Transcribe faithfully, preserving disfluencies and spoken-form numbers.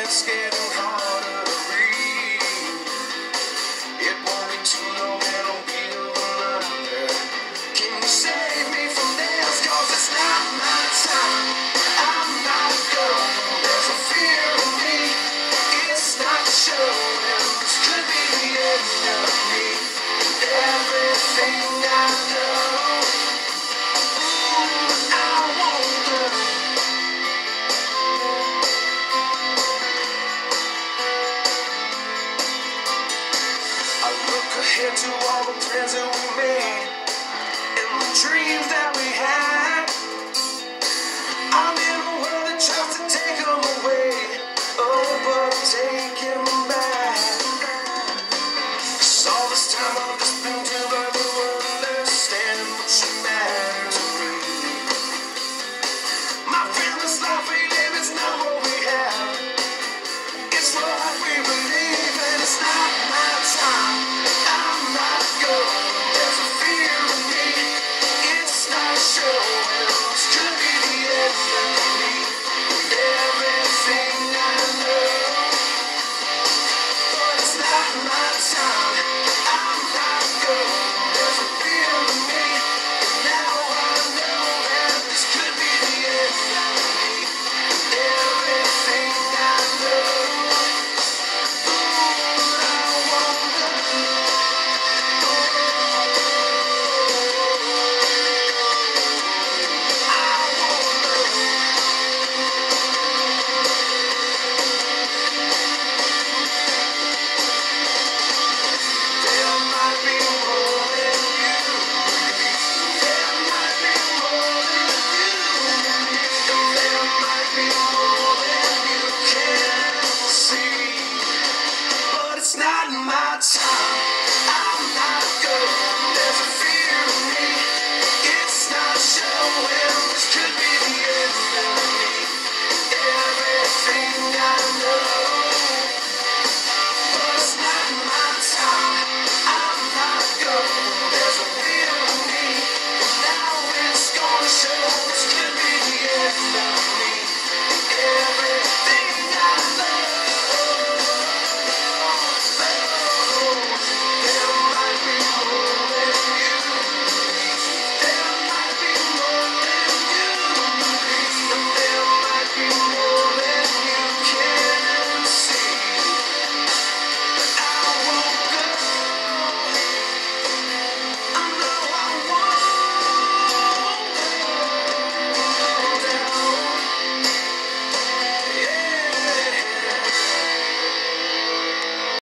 it's getting harder to breathe. It won't be too long and I'll be another. Can you save me from this? Cause it's not my time. I'm not going. There's a fear in me. It's not showing. This could be the end of me. Everything I know. Ooh, I won't go. I look ahead to all the plans that we made and the dreams that